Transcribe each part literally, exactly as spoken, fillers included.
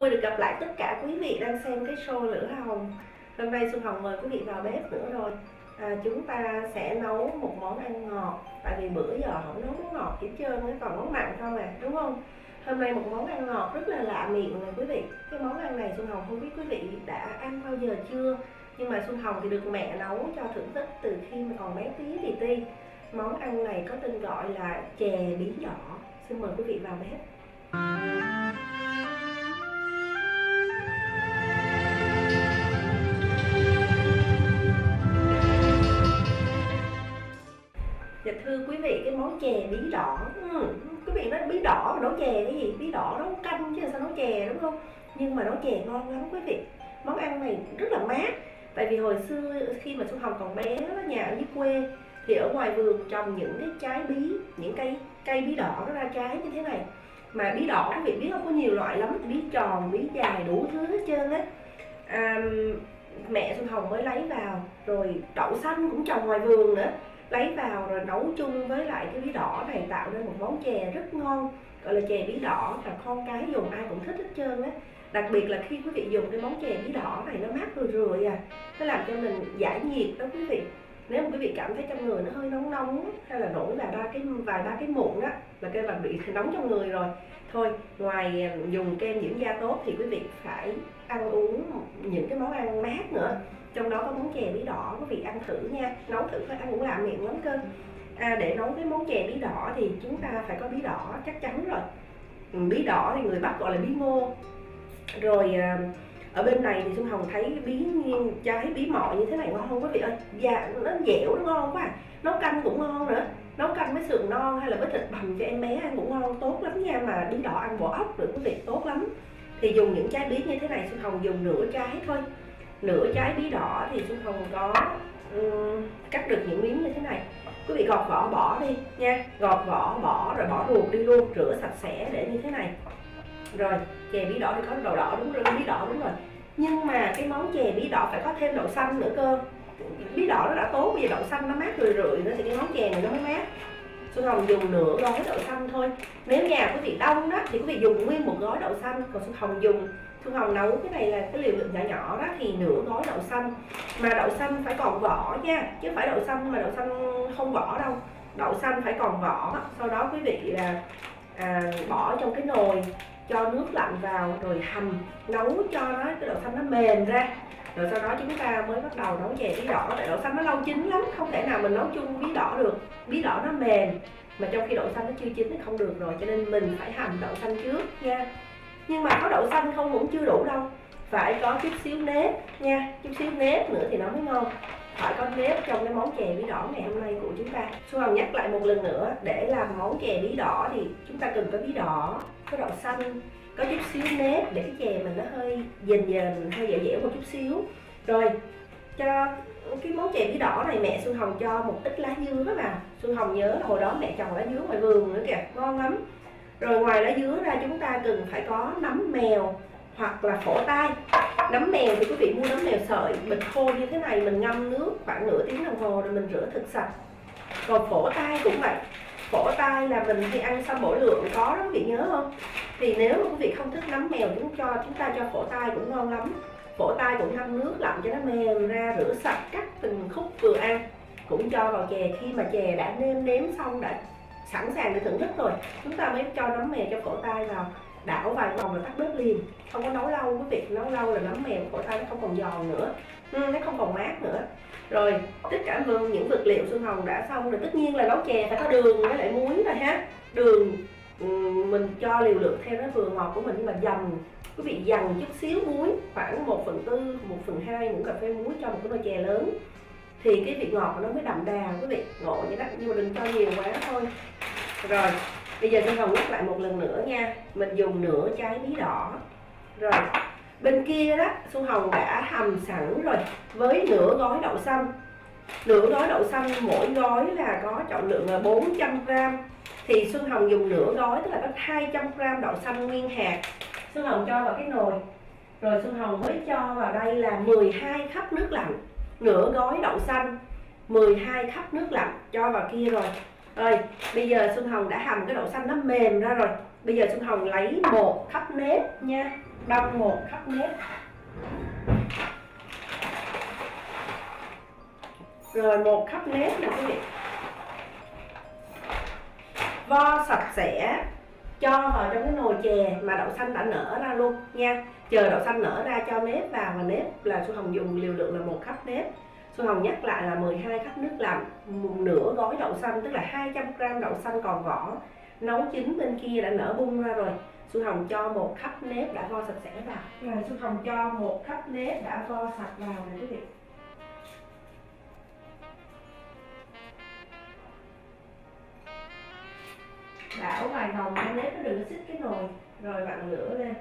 Vui được gặp lại tất cả quý vị đang xem cái show Lửa Hồng. Hôm nay Xuân Hồng mời quý vị vào bếp nữa rồi. À, chúng ta sẽ nấu một món ăn ngọt. Tại vì bữa giờ không nấu món ngọt hết trơn, nó còn món mặn không à, đúng không? Hôm nay một món ăn ngọt rất là lạ miệng này quý vị. Cái món ăn này Xuân Hồng không biết quý vị đã ăn bao giờ chưa, nhưng mà Xuân Hồng thì được mẹ nấu cho thưởng thức từ khi mà còn bé tí thì ti. Món ăn này có tên gọi là chè bí đỏ. Xin mời quý vị vào bếp. Dạ thưa quý vị, cái món chè bí đỏ, ừ, quý vị nói bí đỏ mà nấu chè cái gì? Bí đỏ nấu canh chứ sao nấu chè, đúng không? Nhưng mà nấu chè ngon lắm quý vị. Món ăn này rất là mát. Tại vì hồi xưa khi mà Xuân Hồng còn bé ở nhà ở dưới quê thì ở ngoài vườn trồng những cái trái bí, những cây cây bí đỏ nó ra trái như thế này. Mà bí đỏ quý vị biết không, có nhiều loại lắm, bí tròn, bí dài, đủ thứ hết trơn á. À, mẹ Xuân Hồng mới lấy vào, rồi đậu xanh cũng trồng ngoài vườn nữa, lấy vào rồi nấu chung với lại cái bí đỏ này tạo nên một món chè rất ngon, gọi là chè bí đỏ, và con cái dùng ai cũng thích hết trơn á. Đặc biệt là khi quý vị dùng cái món chè bí đỏ này, nó mát rười rượi à, nó làm cho mình giải nhiệt đó quý vị. Nếu mà quý vị cảm thấy trong người nó hơi nóng nóng hay là nổi vài ba cái vài ba cái mụn á, là cái bạn bị nóng trong người rồi. Thôi, ngoài dùng kem dưỡng da tốt thì quý vị phải ăn uống những cái món ăn mát nữa. Trong đó có món chè bí đỏ, quý vị ăn thử nha, nấu thử phải, ăn cũng lạ miệng lắm cơ. À, để nấu cái món chè bí đỏ thì chúng ta phải có bí đỏ chắc chắn rồi. Bí đỏ thì người Bắc gọi là bí ngô. Rồi à, ở bên này thì Xuân Hồng thấy bí nghiêng trái bí mọi như thế này ngon không quý vị ơi. Dạ, nó dẻo, nó ngon quá à. Nấu canh cũng ngon nữa, nấu canh với sườn non hay là với thịt bằm cho em bé ăn cũng ngon, tốt lắm nha. Mà bí đỏ ăn vỏ ốc nữa quý vị, tốt lắm. Thì dùng những trái bí như thế này Xuân Hồng dùng nửa trái thôi. Nửa trái bí đỏ thì Xuân Hồng có um, cắt được những miếng như thế này. Quý vị gọt vỏ bỏ đi nha, gọt vỏ bỏ rồi bỏ ruột đi luôn, rửa sạch sẽ để như thế này. Rồi chè bí đỏ thì có đậu đỏ đúng rồi, bí đỏ đúng rồi. Nhưng mà cái món chè bí đỏ phải có thêm đậu xanh nữa cơ. Bí đỏ nó đã tốt, bây giờ đậu xanh nó mát rười rượi nữa thì cái món chè này nó mới mát. Xuân Hồng dùng nửa gói đậu xanh thôi. Nếu nhà quý vị đông đó thì quý vị dùng nguyên một gói đậu xanh. Còn Xuân Hồng dùng, Xuân Hồng nấu cái này là cái liều lượng nhỏ nhỏ đó thì nửa gói đậu xanh. Mà đậu xanh phải còn vỏ nha, chứ phải đậu xanh mà đậu xanh không vỏ đâu. Đậu xanh phải còn vỏ. Sau đó quý vị là à, bỏ trong cái nồi, cho nước lạnh vào rồi hầm nấu cho nó cái đậu xanh nó mềm ra. Rồi sau đó chúng ta mới bắt đầu nấu chè bí đỏ. Tại đậu xanh nó lâu chín lắm, không thể nào mình nấu chung bí đỏ được. Bí đỏ nó mềm mà trong khi đậu xanh nó chưa chín thì không được rồi, cho nên mình phải hầm đậu xanh trước nha. Nhưng mà có đậu xanh không cũng chưa đủ đâu, phải có chút xíu nếp nha, chút xíu nếp nữa thì nó mới ngon. Phải có nếp trong cái món chè bí đỏ ngày hôm nay của chúng ta. Xuân Hồng nhắc lại một lần nữa, để làm món chè bí đỏ thì chúng ta cần có bí đỏ, có đậu xanh, có chút xíu nếp để cái chè mình nó hơi dền dền, hơi dẻo dẻo một chút xíu. Rồi cho cái món chè bí đỏ này mẹ Xuân Hồng cho một ít lá dứa vào. Xuân Hồng nhớ là hồi đó mẹ trồng lá dứa ngoài vườn nữa kìa, ngon lắm. Rồi ngoài lá dứa ra chúng ta cần phải có nấm mèo hoặc là phổ tai. Nấm mèo thì quý vị mua nấm mèo sợi bịch khô như thế này, mình ngâm nước khoảng nửa tiếng đồng hồ rồi mình rửa thật sạch. Còn phổ tai cũng vậy. Phổ tai là mình hay ăn sâm bổ lượng có đó quý vị nhớ không? Thì nếu mà quý vị không thích nấm mèo chúng cho chúng ta cho phổ tai cũng ngon lắm. Phổ tai cũng ngâm nước lạnh cho nó mềm ra, rửa sạch, cắt từng khúc vừa ăn, cũng cho vào chè. Khi mà chè đã nêm nếm xong, đã sẵn sàng để thưởng thức rồi, chúng ta mới cho nấm mèo cho phổ tai vào, đảo vài vòng là tắt bếp liền. Không có nấu lâu quý vị, nấu lâu là nấm mèo phổ tai nó không còn giòn nữa, ừ, nó không còn mát nữa. Rồi tất cả những vật liệu Xuân Hồng đã xong rồi. Tất nhiên là nấu chè phải có đường với lại muối rồi ha. Đường mình cho liều lượng theo nó vừa ngọt của mình, nhưng mà dầm quý vị dằn chút xíu muối, khoảng một phần tư, một phần hai muỗng cà phê muối cho một cái nồi chè lớn thì cái vị ngọt của nó mới đậm đà quý vị, ngộ vậy đó, nhưng mà đừng cho nhiều quá thôi. Rồi bây giờ Xuân Hồng nhắc lại một lần nữa nha, mình dùng nửa trái bí đỏ. Rồi bên kia đó Xuân Hồng đã hầm sẵn rồi với nửa gói đậu xanh. Nửa gói đậu xanh mỗi gói là có trọng lượng là bốn trăm gam, thì Xuân Hồng dùng nửa gói, tức là có hai trăm gam đậu xanh nguyên hạt. Xuân Hồng cho vào cái nồi, rồi Xuân Hồng mới cho vào đây là mười hai khắp nước lạnh. Nửa gói đậu xanh, mười hai khắp nước lạnh cho vào kia rồi. Rồi bây giờ Xuân Hồng đã hầm cái đậu xanh nó mềm ra rồi, bây giờ Xuân Hồng lấy một thắp nếp nha, đong một thắp nếp. Rồi một thắp nếp nè quý vị. Vo sạch sẽ, cho vào trong cái nồi chè mà đậu xanh đã nở ra luôn nha. Chờ đậu xanh nở ra cho nếp vào, và nếp là Xuân Hồng dùng liều lượng là một thắp nếp. Xuân Hồng nhắc lại là mười hai thắp nước lạnh, một nửa gói đậu xanh, tức là hai trăm gam đậu xanh còn vỏ, nấu chín bên kia đã nở bung ra rồi. Xuân Hồng cho một thắp nếp đã vo sạch sẽ vào. Rồi Xuân Hồng cho một thắp nếp đã vo sạch vào này quý vị. Đảo vài vòng cho nếp nó đừng có xích cái nồi, rồi vặn lửa lên.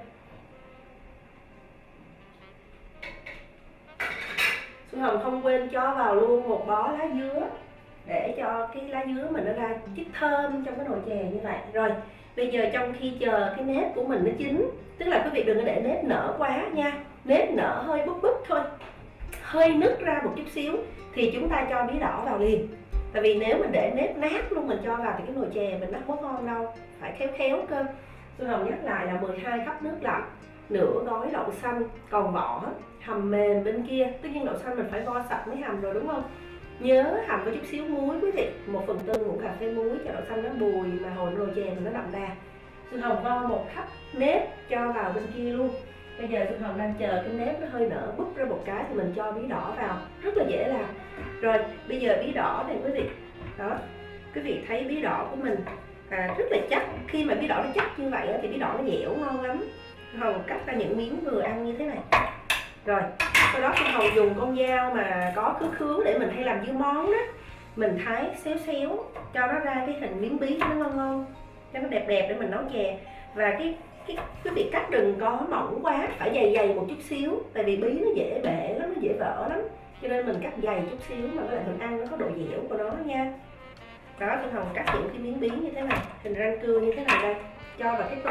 Xuân Hồng không quên cho vào luôn một bó lá dứa để cho cái lá dứa mình nó ra chút thơm trong cái nồi chè như vậy. Rồi bây giờ trong khi chờ cái nếp của mình nó chín, tức là quý vị đừng có để nếp nở quá nha, nếp nở hơi búp búp thôi, hơi nứt ra một chút xíu thì chúng ta cho bí đỏ vào liền. Tại vì nếu mình để nếp nát luôn mình cho vào thì cái nồi chè mình nó không có ngon đâu, phải khéo khéo cơ. Xuân Hồng nhắc lại là mười hai thắp nước lạnh, nửa gói đậu xanh còn vỏ, hầm mềm bên kia. Tất nhiên đậu xanh mình phải vo sạch mới hầm rồi đúng không? Nhớ hầm có chút xíu muối quý vị, một phần tư muỗng cà phê muối cho đậu xanh nó bùi mà hồi nồi chè mình nó đậm đà. Xuân Hồng vo một thắp nếp cho vào bên kia luôn. Bây giờ Xuân Hồng đang chờ cái nếp nó hơi nở bút ra một cái thì mình cho bí đỏ vào, rất là dễ làm. Rồi bây giờ bí đỏ này quý vị, đó quý vị thấy bí đỏ của mình à, rất là chắc. Khi mà bí đỏ nó chắc như vậy thì bí đỏ nó dẻo ngon lắm. Xuân Hồng cắt ra những miếng vừa ăn như thế này. Rồi sau đó Xuân Hồng dùng con dao mà có khứ khứ để mình hay làm dưa món đó, mình thái xéo xéo cho nó ra cái hình miếng bí cho nó ngon ngon, cho nó đẹp đẹp để mình nấu chè. Và cái cái quý vị cắt đừng có mỏng quá, phải dày dày một chút xíu, tại vì bí nó dễ bể lắm, nó dễ vỡ lắm, cho nên mình cắt dày chút xíu mà với lại mình ăn nó có độ dẻo của nó nha. Đó, Xuân Hồng cắt những cái miếng bí như thế này, hình răng cưa như thế này đây, cho vào cái tô.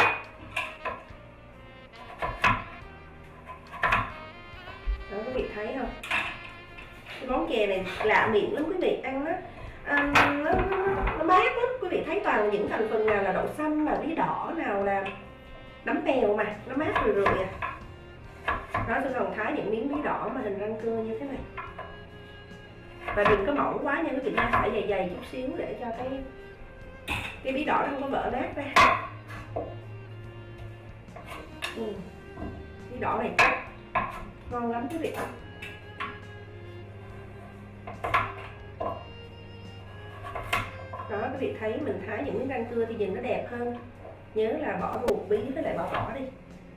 Đó, quý vị thấy không? Cái món chè này lạ miệng lắm quý vị, ăn nó um, nó, nó, nó mát lắm. Quý vị thấy toàn những thành phần nào là đậu xanh, là bí đỏ, nào là nấm mèo mà nó mát rười rượi à. Đó, Xuân Hồng thái những miếng bí đỏ mà hình răng cưa như thế này. Và đừng có mỏng quá nha quý vị, phải dày dày chút xíu để cho cái cái bí đỏ nó không có vỡ nát ra. Ừ. Bí đỏ này chắc ngon lắm quý vị. Đó, quý vị thấy mình thái những miếng răng cưa thì nhìn nó đẹp hơn. Nhớ là bỏ ruột bí với lại bỏ vỏ đi.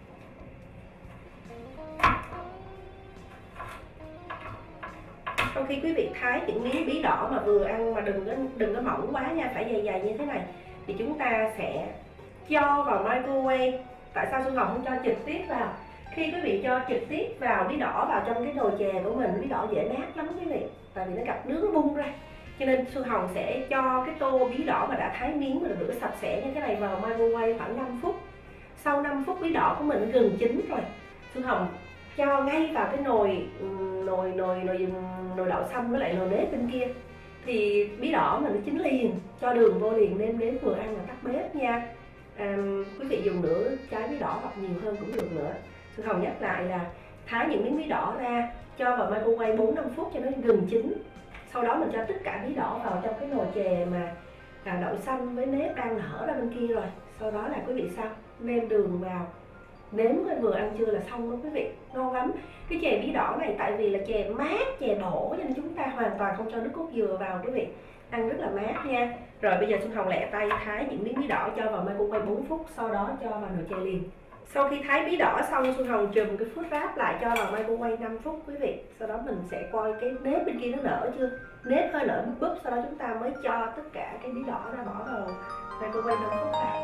Sau khi quý vị thái những miếng bí đỏ mà vừa ăn, mà đừng có đừng có mỏng quá nha, phải dày dày như thế này, thì chúng ta sẽ cho vào microwave. Tại sao Xuân Hồng không cho trực tiếp vào? Khi quý vị cho trực tiếp vào bí đỏ vào trong cái nồi chè của mình, bí đỏ dễ nát lắm quý vị, tại vì nó gặp nước nó bung ra. Cho nên Xuân Hồng sẽ cho cái tô bí đỏ mà đã thái miếng và rửa sạch sẽ như thế này vào microwave khoảng năm phút. Sau năm phút bí đỏ của mình gần chín rồi, Xuân Hồng cho ngay vào cái nồi nồi nồi nồi nồi đậu xanh với lại nồi nếp bên kia, thì bí đỏ mình nó chín liền, cho đường vô liền, nêm nếm vừa ăn là tắt bếp nha. À, quý vị dùng nửa trái bí đỏ hoặc nhiều hơn cũng được nữa. Xuân Hồng nhắc lại là thái những miếng bí đỏ ra, cho vào microwave bốn năm phút cho nó gần chín. Sau đó mình cho tất cả bí đỏ vào trong cái nồi chè mà à, đậu xanh với nếp đang nở ra bên kia rồi. Sau đó là quý vị sao nêm đường vào, nếm vừa ăn chưa là xong đó quý vị, ngon lắm. Cái chè bí đỏ này tại vì là chè mát, chè bổ, cho nên chúng ta hoàn toàn không cho nước cốt dừa vào quý vị, ăn rất là mát nha. Rồi bây giờ Xuân Hồng lẹ tay thái những miếng bí đỏ cho vào microwave bốn phút, sau đó cho vào nồi chè liền. Sau khi thái bí đỏ xong, Xuân Hồng trùm cái food wrap lại cho vào microwave năm phút quý vị. Sau đó mình sẽ coi cái nếp bên kia nó nở chưa. Nếp hơi nở búp búp, sau đó chúng ta mới cho tất cả cái bí đỏ ra, bỏ vào microwave năm phút này.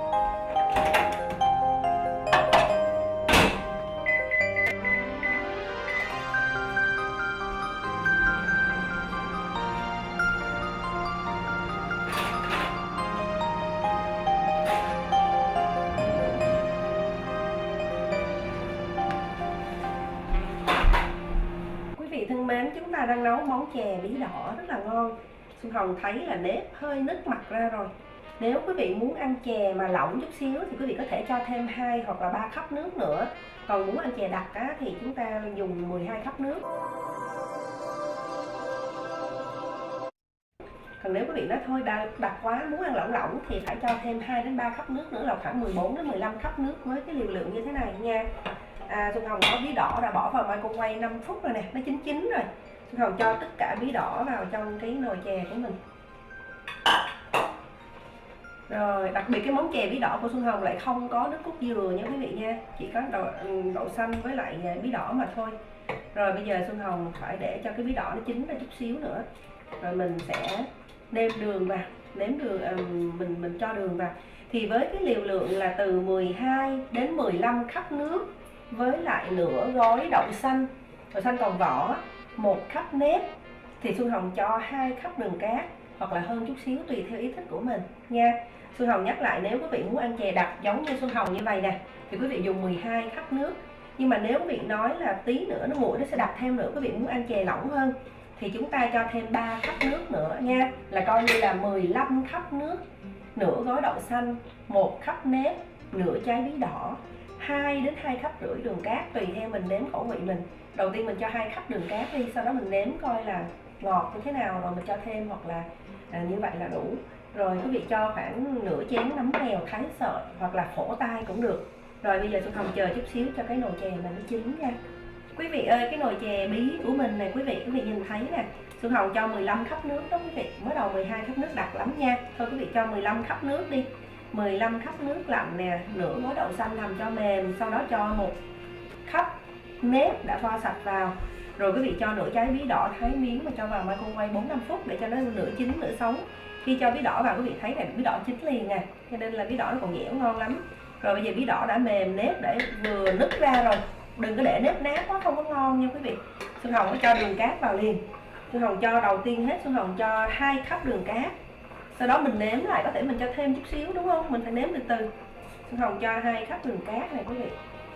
Thân mến, chúng ta đang nấu món chè bí đỏ rất là ngon. Xuân Hồng thấy là nếp hơi nứt mặt ra rồi, Nếu quý vị muốn ăn chè mà lỏng chút xíu thì quý vị có thể cho thêm hai hoặc là ba cup nước nữa. Còn muốn ăn chè đặc á, thì chúng ta dùng mười hai cup nước. Còn nếu quý vị nói thôi đặc quá, muốn ăn lỏng lỏng thì phải cho thêm hai đến ba cup nước nữa, là khoảng mười bốn đến mười lăm cup nước với cái liều lượng như thế này nha. À, Xuân Hồng có bí đỏ đã bỏ vào microwave năm phút rồi nè, nó chín chín rồi. Xuân Hồng cho tất cả bí đỏ vào trong cái nồi chè của mình. Rồi, đặc biệt cái món chè bí đỏ của Xuân Hồng lại không có nước cốt dừa nha quý vị nha, chỉ có đậu, đậu xanh với lại bí đỏ mà thôi. Rồi bây giờ Xuân Hồng phải để cho cái bí đỏ nó chín ra chút xíu nữa. Rồi mình sẽ nêm đường vào, nếm đường mình mình cho đường vào. Thì với cái liều lượng là từ mười hai đến mười lăm cup nước với lại nửa gói đậu xanh, đậu xanh còn vỏ, một cup nếp, thì Xuân Hồng cho hai cup đường cát hoặc là hơn chút xíu tùy theo ý thích của mình nha. Xuân Hồng nhắc lại, nếu quý vị muốn ăn chè đặc giống như Xuân Hồng như vậy nè thì quý vị dùng mười hai cup nước. Nhưng mà nếu quý vị nói là tí nữa nó nguội nó sẽ đặc thêm nữa, quý vị muốn ăn chè lỏng hơn thì chúng ta cho thêm ba cup nước nữa nha, là coi như là mười lăm cup nước, nửa gói đậu xanh, một cup nếp, nửa trái bí đỏ, hai đến hai cup rưỡi đường cát tùy theo mình nếm khẩu vị mình. Đầu tiên mình cho hai cup đường cát đi, sau đó mình nếm coi là ngọt như thế nào rồi mình cho thêm, hoặc là à, như vậy là đủ. Rồi quý vị cho khoảng nửa chén nấm mèo thái sợi hoặc là phổ tai cũng được. Rồi bây giờ Xuân Hồng chờ chút xíu cho cái nồi chè mình nó chín nha. Quý vị ơi, cái nồi chè bí của mình này quý vị, quý vị nhìn thấy nè, Xuân Hồng cho mười lăm cup nước đó quý vị, mới đầu mười hai cup nước đặc lắm nha. Thôi quý vị cho mười lăm cup nước đi, mười lăm cup nước lạnh nè, nửa gói đậu xanh hầm cho mềm, sau đó cho một cup nếp đã vo sạch vào. Rồi quý vị cho nửa trái bí đỏ thái miếng và cho vào microwave bốn năm phút để cho nó nửa chín nửa sống. Khi cho bí đỏ vào quý vị thấy này, bí đỏ chín liền nè, cho nên là bí đỏ nó còn dẻo ngon lắm. Rồi bây giờ bí đỏ đã mềm, nếp để vừa nứt ra rồi, đừng có để nếp nát quá không có ngon nha quý vị. Xuân Hồng có cho đường cát vào liền. Xuân Hồng cho đầu tiên hết, Xuân Hồng cho hai cup đường cát, sau đó mình nếm lại, có thể mình cho thêm chút xíu đúng không, mình phải nếm từ từ. Xuân Hồng cho hai cup đường cát này quý vị.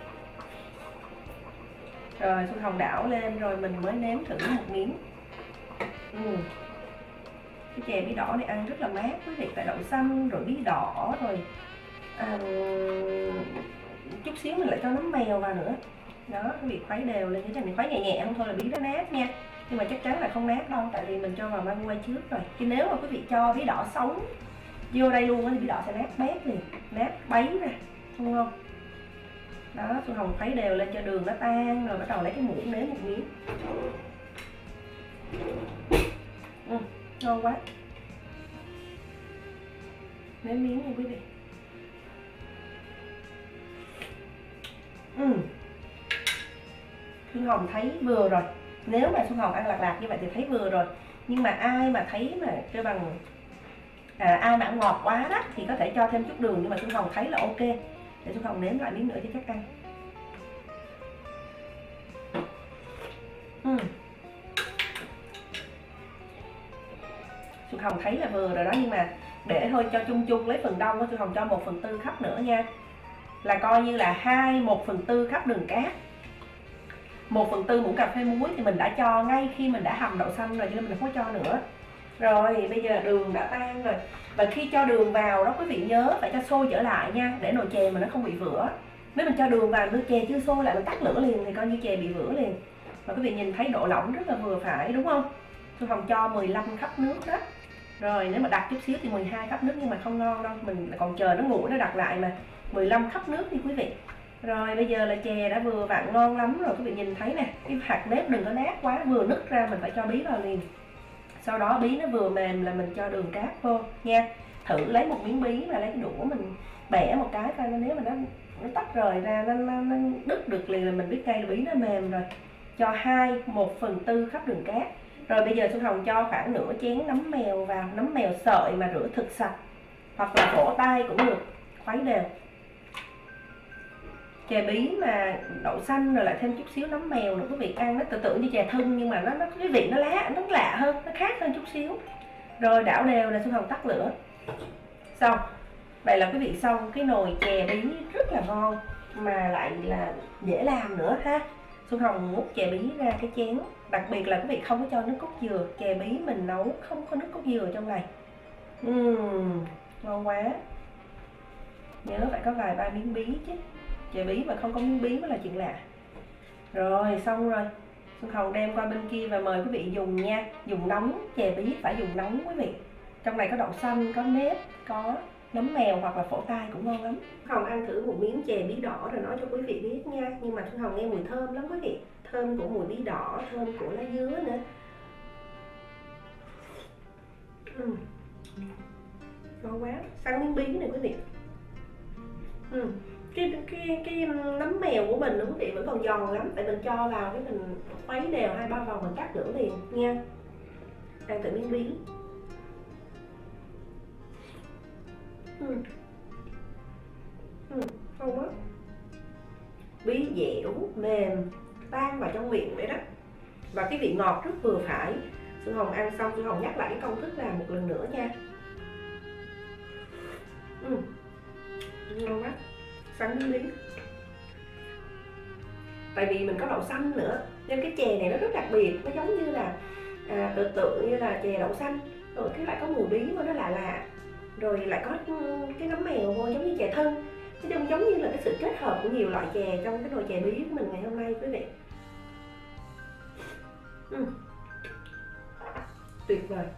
Rồi Xuân Hồng đảo lên rồi mình mới nếm thử một miếng. ừ. Cái chè bí đỏ này ăn rất là mát quý vị, tại đậu xanh rồi bí đỏ rồi à, chút xíu mình lại cho nấm mèo vào nữa. Đó, quý vị khuấy đều lên, như thế này khuấy nhẹ nhẹ không thôi là bí nó nát nha. Nhưng mà chắc chắn là không nát đâu, tại vì mình cho vào microwave trước rồi. Chứ nếu mà quý vị cho bí đỏ sống vô đây luôn thì bí đỏ sẽ nát bét liền, nát bấy ra, đúng không? Đó, Xuân Hồng khuấy đều lên cho đường nó tan rồi bắt đầu lấy cái muỗng nếm một miếng. ừ, ngon quá. Nếm miếng nha quý vị. ừ. Xuân Hồng thấy vừa rồi. Nếu mà Xuân Hồng ăn lạc lạc như vậy thì thấy vừa rồi. Nhưng mà ai mà thấy mà kêu bằng à, ai mà ăn ngọt quá đó thì có thể cho thêm chút đường, nhưng mà Xuân Hồng thấy là ok. Để Xuân Hồng nếm lại miếng nữa cho chắc ăn. ừ. Xuân Hồng thấy là vừa rồi đó, nhưng mà để thôi cho chung chung lấy phần đông, Xuân Hồng cho một phần tư cup nữa nha, là coi như là hai một phần tư cup đường cát. Một phần tư muỗng cà phê muối thì mình đã cho ngay khi mình đã hầm đậu xanh rồi, cho nên mình không có cho nữa. Rồi bây giờ đường đã tan rồi, và khi cho đường vào đó quý vị nhớ phải cho sôi trở lại nha, để nồi chè mà nó không bị vữa. Nếu mình cho đường vào nước chè chưa sôi lại mình tắt lửa liền thì coi như chè bị vữa liền. Và quý vị nhìn thấy độ lỏng rất là vừa phải đúng không? Xuân Hồng cho mười lăm cup nước đó. Rồi nếu mà đặt chút xíu thì mười hai cup nước, nhưng mà không ngon đâu, mình còn chờ nó nguội nó đặt lại mà. mười lăm cup nước đi quý vị. Rồi bây giờ là chè đã vừa vặn ngon lắm rồi, quý vị nhìn thấy nè, cái hạt nếp đừng có nát quá, vừa nứt ra mình phải cho bí vào liền. Sau đó bí nó vừa mềm là mình cho đường cát vô nha. Thử lấy một miếng bí và lấy cái đũa mình bẻ một cái coi, nếu mà nó nó tách rời ra, nó, nó, nó đứt được liền là mình biết ngay là bí nó mềm rồi. Cho hai một phần tư cup đường cát. Rồi bây giờ Xuân Hồng cho khoảng nửa chén nấm mèo vào, nấm mèo sợi mà rửa thực sạch hoặc là phổ tai cũng được, khuấy đều. Chè bí mà đậu xanh rồi lại thêm chút xíu nấm mèo nữa, quý vị ăn nó tự tự như chè thân, nhưng mà nó nó cái vị nó lá nó lạ hơn, nó khác hơn chút xíu. Rồi đảo đều là Xuân Hồng tắt lửa. Xong. Vậy là quý vị xong cái nồi chè bí rất là ngon mà lại là dễ làm nữa ha. Xuân Hồng múc chè bí ra cái chén, đặc biệt là quý vị không có cho nước cốt dừa, chè bí mình nấu không có nước cốt dừa trong này. uhm, ngon quá. Nhớ phải có vài ba miếng bí chứ, chè bí mà không có miếng bí mới là chuyện lạ. Rồi xong rồi, Xuân Hồng đem qua bên kia và mời quý vị dùng nha. Dùng nóng, chè bí phải dùng nóng quý vị. Trong này có đậu xanh, có nếp, có nấm mèo hoặc là phổ tai cũng ngon lắm. Xuân Hồng ăn thử một miếng chè bí đỏ rồi nói cho quý vị biết nha. Nhưng mà Xuân Hồng nghe mùi thơm lắm quý vị. Thơm của mùi bí đỏ, thơm của lá dứa nữa. uhm. Ngon quá, săn miếng bí này quý vị. uhm. Cái, cái, cái nấm mèo của mình quý vị vẫn còn giòn lắm. Tại mình cho vào cái mình khuấy đều hai ba vòng mình cắt lửa liền nha. Ăn thử miếng bí. Ừ. Ừ, ngon quá. Bí dẻo, mềm, tan vào trong miệng vậy đó. Và cái vị ngọt rất vừa phải. Xuân Hồng ăn xong Xuân Hồng nhắc lại cái công thức làm một lần nữa nha. Ừ. Ngon quá. Sắn miếng bí. Tại vì mình có đậu xanh nữa nên cái chè này nó rất đặc biệt. Nó giống như là à, tự tự như là chè đậu xanh. Rồi cái lại có mùi bí mà nó lạ lạ. Rồi lại có cái nấm mèo vô giống như chè thân. Nói chung giống như là cái sự kết hợp của nhiều loại chè trong cái nồi chè bí của mình ngày hôm nay quý vị. Ừ. Tuyệt vời.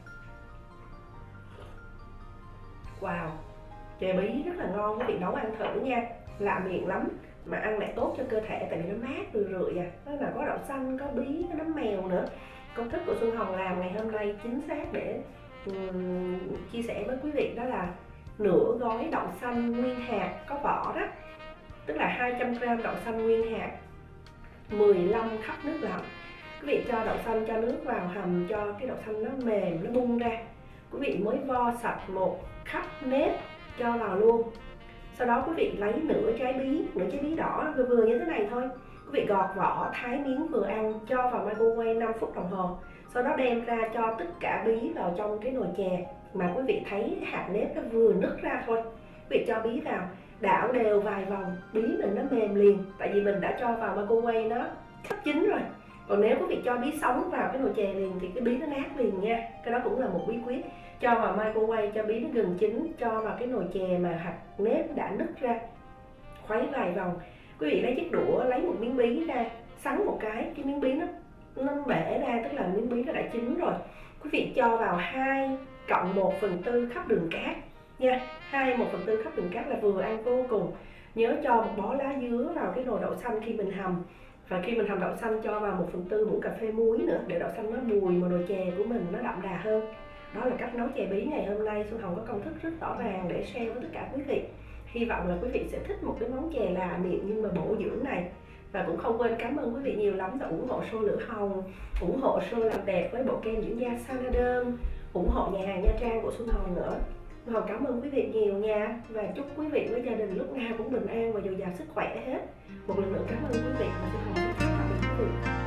Wow, chè bí rất là ngon, quý vị nấu ăn thử nha. Lạ miệng lắm mà ăn lại tốt cho cơ thể tại vì nó mát rười rượi à. Nó là có đậu xanh, có bí, có nấm mèo nữa. Công thức của Xuân Hồng làm ngày hôm nay chính xác để um, chia sẻ với quý vị đó là nửa gói đậu xanh nguyên hạt có vỏ đó, tức là hai trăm gam đậu xanh nguyên hạt, mười lăm khắp nước lạnh. Quý vị cho đậu xanh, cho nước vào hầm cho cái đậu xanh nó mềm, nó bung ra. Quý vị mới vo sạch một khắp nếp cho vào luôn. Sau đó quý vị lấy nửa trái bí, nửa trái bí đỏ vừa vừa như thế này thôi. Quý vị gọt vỏ, thái miếng vừa ăn, cho vào microwave năm phút đồng hồ. Sau đó đem ra cho tất cả bí vào trong cái nồi chè mà quý vị thấy hạt nếp nó vừa nứt ra thôi. Quý vị cho bí vào, đảo đều vài vòng, bí mình nó mềm liền. Tại vì mình đã cho vào microwave nó sắp chín rồi. Còn nếu quý vị cho bí sống vào cái nồi chè liền thì cái bí nó nát liền nha. Cái đó cũng là một bí quyết. Cho vào microwave cho bí nó gần chín, cho vào cái nồi chè mà hạt nếp đã nứt ra, khuấy vài vòng. Quý vị lấy chiếc đũa lấy một miếng bí ra, sắn một cái, cái miếng bí nó nó bể ra, tức là miếng bí nó đã chín rồi. Quý vị cho vào hai cộng một phần tư khắp đường cát nha. Hai một phần tư khắp đường cát là vừa ăn vô cùng. Nhớ cho một bó lá dứa vào cái nồi đậu xanh khi mình hầm. Và khi mình hầm đậu xanh cho vào một phần tư muỗng cà phê muối nữa để đậu xanh nó bùi mà nồi chè của mình nó đậm đà hơn. Đó là cách nấu chè bí ngày hôm nay. Xuân Hồng có công thức rất rõ ràng để share với tất cả quý vị. Hy vọng là quý vị sẽ thích một cái món chè lạ miệng nhưng mà bổ dưỡng này. Và cũng không quên cảm ơn quý vị nhiều lắm đã ủng hộ show Lửa Hồng, ủng hộ show làm đẹp với bộ kem dưỡng da Sanaderm, ủng hộ nhà hàng Nha Trang của Xuân Hồng nữa. Xuân Hồng cảm ơn quý vị nhiều nha. Và chúc quý vị với gia đình lúc nào cũng bình an và dồi dào sức khỏe hết. Một lần nữa cảm ơn quý vị và Xuân Hồng xin chào tạm biệt quý vị.